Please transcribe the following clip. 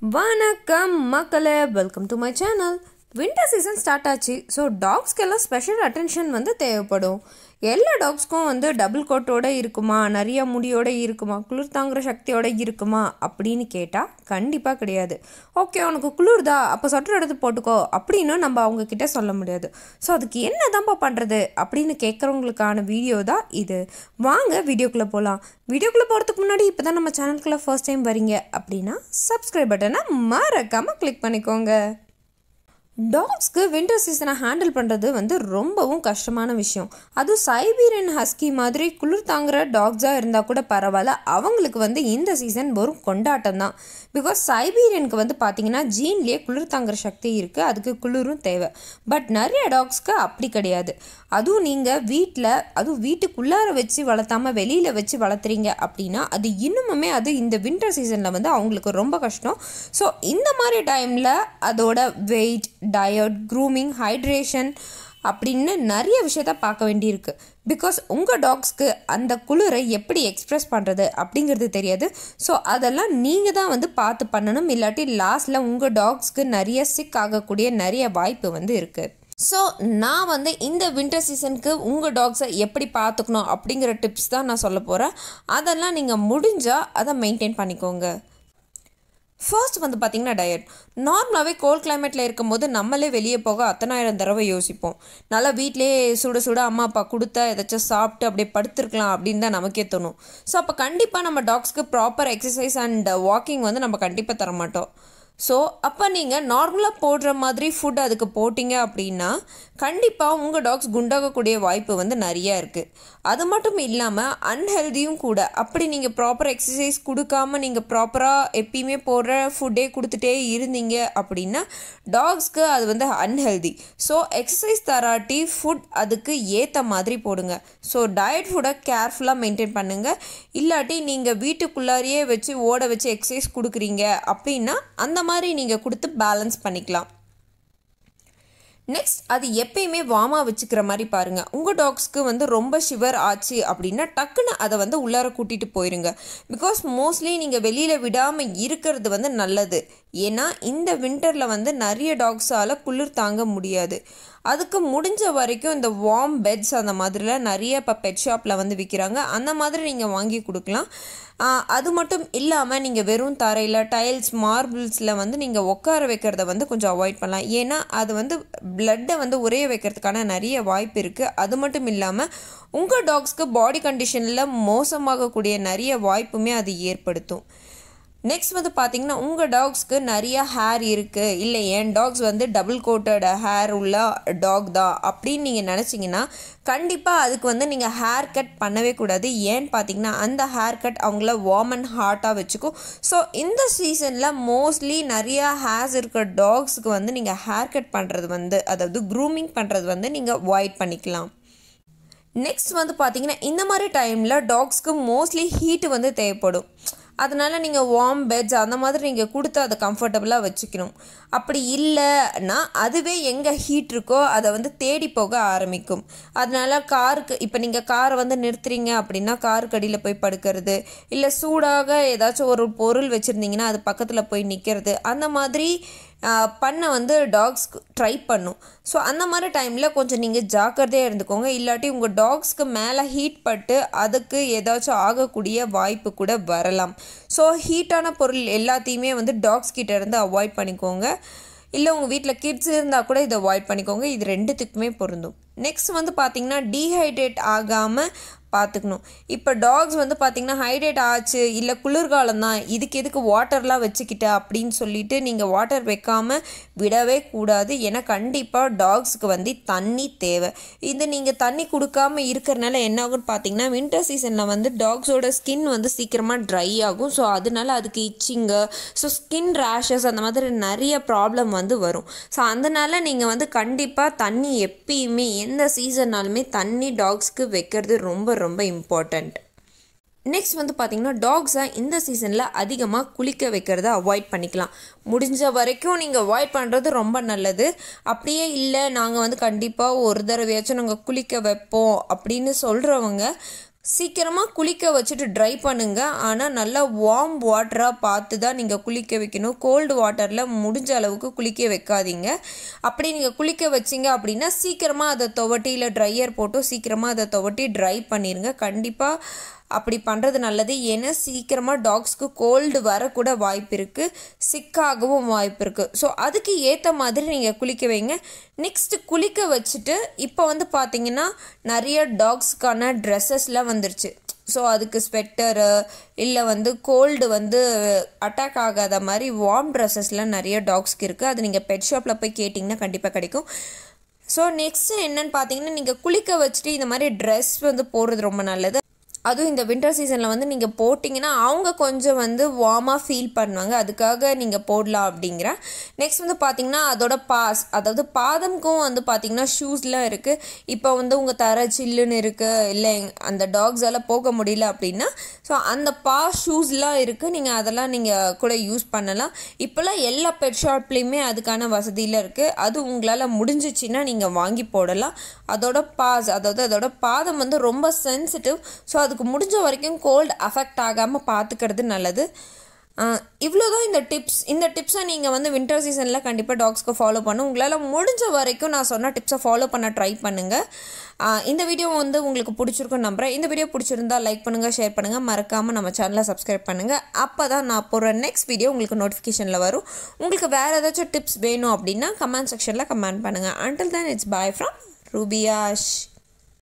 வணக்கம் மக்களே, welcome to my channel. Winter season start ஆச்சு. ஸோ டாக்ஸ்க்கெல்லாம் ஸ்பெஷல் அட்டென்ஷன் தேவைப்படும். எல்லா டாக்ஸ்க்கும் டபுள் கோட்டோட இருக்குமா, நிறைய முடியோட இருக்குமா, குளிர் தாங்குற சக்தியோட இருக்குமா அப்படின்னு கேட்டால் கண்டிப்பாக கிடையாது. ஓகே, உனக்கு குளிர்தா, அப்போ சொட்டர் எடுத்து போட்டுக்கோ அப்படின்னு நம்ம அவங்கக்கிட்ட சொல்ல முடியாது. ஸோ அதுக்கு என்ன தான்ப்பா பண்ணுறது அப்படின்னு கேட்குறவங்களுக்கான வீடியோ தான் இது. வாங்க வீடியோக்குள்ளே போகலாம். வீடியோக்குள்ளே போகிறதுக்கு முன்னாடி இப்போ தான் நம்ம சேனலுக்குள்ளே ஃபர்ஸ்ட் டைம் வரீங்க அப்படின்னா சப்ஸ்கிரைப் பட்டனை மறக்காமல் கிளிக் பண்ணிக்கோங்க. டாக்ஸ்க்கு வின்டர் சீசனை ஹேண்டில் பண்ணுறது ரொம்பவும் கஷ்டமான விஷயம். அதுவும் சைபீரியன் ஹஸ்கி மாதிரி குளிர் தாங்குற டாக்ஸாக இருந்தால் கூட பரவாயில்ல, அவங்களுக்கு இந்த சீசன் வெறும் கொண்டாட்டம் தான். பிகாஸ் சைபீரியனுக்கு பார்த்தீங்கன்னா ஜீன்லேயே குளிர் தாங்குற சக்தி இருக்குது, அதுக்கு குளிரும் தேவை. பட் நிறைய டாக்ஸ்க்கு அப்படி கிடையாது. அதுவும் நீங்கள் வீட்டுக்குள்ளார வச்சு வளர்த்தாமல் வெளியில் வச்சு வளர்த்துறீங்க அப்படின்னா அது இன்னுமுமே இந்த வின்டர் சீசனில் அவங்களுக்கு ரொம்ப கஷ்டம். ஸோ இந்த மாதிரி டைமில் அதோட வெயிட், டயட், க்ரூமிங், ஹைட்ரேஷன் அப்படின்னு நிறைய விஷயத்த பார்க்க வேண்டியிருக்கு. பிகாஸ் உங்கள் டாக்ஸ்க்கு அந்த குளிரை எப்படி எக்ஸ்ப்ரெஸ் பண்ணுறது அப்படிங்கிறது தெரியாது. ஸோ அதெல்லாம் நீங்கள் தான் பார்த்து பண்ணணும். இல்லாட்டி லாஸ்ட்டில் உங்கள் டாக்ஸ்க்கு நிறைய சிக் ஆகக்கூடிய நிறைய வாய்ப்பு இருக்குது. ஸோ நான் இந்த வின்டர் சீசனுக்கு உங்கள் டாக்ஸை எப்படி பார்த்துக்கணும் அப்படிங்கிற டிப்ஸ் தான் நான் சொல்ல போகிறேன். அதெல்லாம் நீங்கள் முடிஞ்சால் அதை மெயின்டைன் பண்ணிக்கோங்க. ஃபர்ஸ்ட் பார்த்தீங்கன்னா டயட். நார்மலாகவே கோல்ட் கிளைமேட்டில் இருக்கும்போது நம்மளே வெளியே போக அத்தனாயிரம் தடவை யோசிப்போம். நல்லா வீட்டிலேயே சுட சுட அம்மா அப்பா கொடுத்தா ஏதாச்சும் சாப்பிட்டு அப்படியே படுத்துருக்கலாம் அப்படின்னு தான் நமக்கே தோணும். ஸோ அப்போ கண்டிப்பாக நம்ம டாக்ஸ்க்கு ப்ராப்பர் எக்ஸசைஸ் அண்ட் வாக்கிங் நம்ம கண்டிப்பாக தரமாட்டோம். ஸோ அப்போ நீங்கள் நார்மலாக போடுற மாதிரி ஃபுட் அதுக்கு போட்டிங்க அப்படின்னா கண்டிப்பாக உங்கள் டாக்ஸ் குண்டாகக்கூடிய வாய்ப்பு நிறையா இருக்குது. அது மட்டும் இல்லாமல் அன்ஹெல்தியும் கூட. அப்படி நீங்கள் ப்ராப்பர் எக்ஸசைஸ் கொடுக்காமல் நீங்கள் ப்ராப்பராக எப்பயுமே போடுற ஃபுட்டே கொடுத்துட்டே இருந்தீங்க அப்படின்னா டாக்ஸ்க்கு அது அன்ஹெல்தி. ஸோ எக்ஸசைஸ் தராட்டி ஃபுட் அதுக்கு ஏற்ற மாதிரி போடுங்க. ஸோ டயட் ஃபுட்டை கேர்ஃபுல்லாக மெயின்டைன் பண்ணுங்கள். இல்லாட்டி நீங்கள் வீட்டுக்குள்ளாரையே வச்சு ஓட வச்சு எக்ஸசைஸ் கொடுக்குறீங்க அப்படின்னா அந்த மாதிரி நீங்கள் கொடுத்து பேலன்ஸ் பண்ணிக்கலாம். நெக்ஸ்ட், அது எப்பயுமே வார்மாக வச்சுக்கிற மாதிரி பாருங்கள். உங்கள் டாக்ஸ்க்கு ரொம்ப ஷிவர் ஆச்சு அப்படின்னா டக்குன்னு அதை உள்ளார கூட்டிகிட்டு போயிருங்க. பிகாஸ் மோஸ்ட்லி நீங்கள் வெளியில் விடாமல் இருக்கிறது நல்லது. ஏன்னா இந்த வின்டரில் நிறைய டாக்ஸால் குளிர் தாங்க முடியாது. அதுக்கு முடிஞ்ச வரைக்கும் இந்த வார்ம் பெட்ஸ் அந்த மாதிரிலாம் நிறைய இப்போ பெட் ஷாப்பில் விற்கிறாங்க. அந்த மாதிரி நீங்கள் வாங்கி கொடுக்கலாம். அது மட்டும் இல்லாமல் நீங்கள் வெறும் தரையில் டைல்ஸ், மார்பிள்ஸில் நீங்கள் உட்கார வைக்கிறத கொஞ்சம் அவாய்ட் பண்ணலாம். ஏன்னா அது பிளட்டை உரைய வைக்கிறதுக்கான நிறைய வாய்ப்பு இருக்குது. அது மட்டும் இல்லாமல் உங்கள் டாக்ஸ்க்கு பாடி கண்டிஷனில் மோசமாகக்கூடிய நிறைய வாய்ப்புமே அது ஏற்படுத்தும். நெக்ஸ்ட் பார்த்தீங்கன்னா உங்கள் டாக்ஸ்க்கு நிறைய ஹேர் இருக்குது, இல்லை என் டாக்ஸ் டபுள் கோட்டட் ஹேர் உள்ள டாக் தான் அப்படின்னு நீங்கள் நினச்சிங்கன்னா கண்டிப்பாக அதுக்கு நீங்கள் ஹேர் கட் பண்ணவே கூடாது. ஏன்னு பார்த்தீங்கன்னா அந்த ஹேர் கட் அவங்கள வார்ம் அண்ட் ஹாட்டாக வச்சுக்கும். ஸோ இந்த சீசனில் மோஸ்ட்லி நிறையா ஹேர்ஸ் இருக்கிற டாக்ஸுக்கு நீங்கள் ஹேர் கட் பண்ணுறது அதாவது க்ரூமிங் பண்ணுறது நீங்கள் அவாய்ட் பண்ணிக்கலாம். நெக்ஸ்ட் பார்த்தீங்கன்னா இந்த மாதிரி டைமில் டாக்ஸ்க்கு மோஸ்ட்லி ஹீட்டு தேவைப்படும். அதனால் நீங்கள் வார்ம் பெட்ஸ் அந்த மாதிரி நீங்கள் கொடுத்து அதை கம்ஃபர்டபுளாக வச்சுக்கணும். அப்படி இல்லைன்னா அதுவே எங்கே ஹீட் இருக்கோ அதை தேடி போக ஆரம்பிக்கும். அதனால் காருக்கு இப்போ நீங்கள் காரை நிறுத்துறீங்க அப்படின்னா காருக்கு அடியில் போய் படுக்கிறது, இல்லை சூடாக ஏதாச்சும் ஒரு பொருள் வச்சுருந்தீங்கன்னா அது பக்கத்தில் போய் நிற்கிறது, அந்த மாதிரி பண்ண டாக்ஸ் ட்ரை பண்ணும். ஸோ அந்த மாதிரி டைமில் கொஞ்சம் நீங்கள் ஜாக்கிரதையாக இருந்துக்கோங்க. இல்லாட்டி உங்கள் டாக்ஸ்க்கு மேலே ஹீட் பட்டு அதுக்கு ஏதாச்சும் ஆகக்கூடிய வாய்ப்பு கூட வரலாம். ஸோ ஹீட்டான பொருள் எல்லாத்தையுமே டாக்ஸ் கிட்ட இருந்து அவாய்ட் பண்ணிக்கோங்க. இல்லை உங்கள் வீட்டில் கிட்ஸ் இருந்தால் கூட இதை அவாய்ட் பண்ணிக்கோங்க. இது ரெண்டுத்துக்குமே பொருந்தும். நெக்ஸ்ட் பார்த்தீங்கன்னா டீஹைட்ரேட் ஆகாமல் பார்த்துக்கணும். இப்போ டாக்ஸ் பார்த்தீங்கன்னா ஹைட்ரேட் ஆச்சு, இல்லை குளிர்காலம் தான், இதுக்கு எதுக்கு வாட்டர்லாம் வச்சுக்கிட்ட அப்படின்னு சொல்லிட்டு நீங்கள் வாட்டர் வைக்காமல் விடவே கூடாது. ஏன்னா கண்டிப்பாக டாக்ஸுக்கு தண்ணி தேவை. இது நீங்கள் தண்ணி கொடுக்காமல் இருக்கிறனால என்ன ஆகும்னு பார்த்தீங்கன்னா வின்டர் சீசனில் டாக்ஸோட ஸ்கின் சீக்கிரமாக ட்ரை ஆகும். ஸோ அதனால அதுக்கு இச்சிங்கு, ஸோ ஸ்கின் ரேஷஸ் அந்த மாதிரி நிறைய ப்ராப்ளம் வரும். ஸோ அதனால் நீங்கள் கண்டிப்பாக தண்ணி எப்பயுமே எந்த சீசன்னாலுமே தண்ணி டாக்ஸ்க்கு வைக்கிறது ரொம்ப ரொம்ப இம்பார்ட்டண்ட். நெக்ஸ்ட் பார்த்தீங்கன்னா டாக்ஸை இந்த சீசனில் அதிகமாக குளிக்க வைக்கிறத அவாய்ட் பண்ணிக்கலாம். முடிஞ்ச வரைக்கும் நீங்கள் அவாய்ட் பண்ணுறது ரொம்ப நல்லது. அப்படியே இல்லை நாங்கள் கண்டிப்பாக ஒரு தடவையாச்சும் நாங்கள் குளிக்க வைப்போம் அப்படின்னு சொல்கிறவங்க சீக்கிரமாக குளிக்க வச்சுட்டு ட்ரை பண்ணுங்கள். ஆனால் நல்லா வார்ம் வாட்டராக பார்த்து தான் நீங்கள் குளிக்க வைக்கணும். கோல்டு வாட்டரில் முடிஞ்ச அளவுக்கு குளிக்க வைக்காதீங்க. அப்படி நீங்கள் குளிக்க வச்சிங்க அப்படின்னா சீக்கிரமாக அதை துவட்டி இல்லை ட்ரையர் போட்டு சீக்கிரமாக அதை துவட்டி ட்ரை பண்ணிடுங்க. கண்டிப்பாக அப்படி பண்ணுறது நல்லது. ஏன்னா சீக்கிரமாக டாக்ஸ்க்கு கோல்டு வரக்கூட வாய்ப்பு இருக்குது, சிக்காகவும் வாய்ப்பு இருக்குது. ஸோ அதுக்கு ஏற்ற மாதிரி நீங்கள் குளிக்க வைங்க. நெக்ஸ்ட்டு குளிக்க வச்சுட்டு இப்போ வந்து பார்த்திங்கன்னா நிறைய டாக்ஸ்க்கான ட்ரெஸ்ஸஸ்லாம் வந்துருச்சு. ஸோ அதுக்கு ஸ்வெட்டரு இல்லை வந்து கோல்டு வந்து அட்டாக் ஆகாத மாதிரி வார்ம் ட்ரெஸ்ஸஸ்லாம் நிறைய டாக்ஸ்க்கு இருக்குது. அது நீங்கள் பெட் ஷாப்பில் போய் கேட்டிங்கன்னா கண்டிப்பாக கிடைக்கும். ஸோ நெக்ஸ்ட்டு என்னென்னு பார்த்தீங்கன்னா நீங்கள் குளிக்க வச்சுட்டு இந்த மாதிரி ட்ரெஸ் வந்து போடுறது ரொம்ப நல்லது. அதுவும் இந்த வின்டர் சீசனில் வந்து நீங்கள் போட்டிங்கன்னா அவங்க கொஞ்சம் வந்து வார்மாக ஃபீல் பண்ணுவாங்க, அதுக்காக நீங்கள் போடலாம் அப்படிங்கிறேன். நெக்ஸ்ட் வந்து பார்த்திங்கன்னா அதோட பாஸ், அதாவது பாதம்க்கும் வந்து பார்த்திங்கன்னா ஷூஸ்லாம் இருக்குது. இப்போ வந்து உங்கள் தர சில்லுன்னு இருக்குது, இல்லை அந்த டாக்ஸால் போக முடியல அப்படின்னா ஸோ அந்த பாஸ் ஷூஸ்லாம் இருக்குது, நீங்கள் அதெல்லாம் நீங்கள் கூட யூஸ் பண்ணலாம். இப்போல்லாம் எல்லா பெட் ஷாப்லேயுமே அதுக்கான வசதியில் இருக்குது. அது உங்களால் முடிஞ்சிச்சின்னா நீங்கள் வாங்கி போடலாம். அதோட பாஸ், அதாவது அதோட பாதம் வந்து ரொம்ப சென்சிட்டிவ். ஸோ அதுக்கு முடிஞ்ச வரைக்கும் கோல்டு அஃபெக்ட் ஆகாமல் பார்த்துக்கிறது நல்லது. இவ்வளோதான் இந்த டிப்ஸை நீங்கள் வந்து வின்டர் சீசனில் கண்டிப்பாக டாக்ஸ்க்கு ஃபாலோ பண்ணும். உங்களால் முடிஞ்ச வரைக்கும் நான் சொன்ன டிப்ஸை ஃபாலோ பண்ண ட்ரை பண்ணுங்கள். இந்த வீடியோ வந்து உங்களுக்கு பிடிச்சிருக்குன்னு நம்புகிறேன். இந்த வீடியோ பிடிச்சிருந்தா லைக் பண்ணுங்கள், ஷேர் பண்ணுங்கள், மறக்காமல் நம்ம சேனலை சப்ஸ்கிரைப் பண்ணுங்கள். அப்போ தான் நான் போடுற நெக்ஸ்ட் வீடியோ உங்களுக்கு நோட்டிஃபிகேஷனில் வரும். உங்களுக்கு வேறு ஏதாச்சும் டிப்ஸ் வேணும் அப்படின்னா கமெண்ட் செக்ஷனில் கமெண்ட் பண்ணுங்கள். Until then, it's bye from Ruby Ash.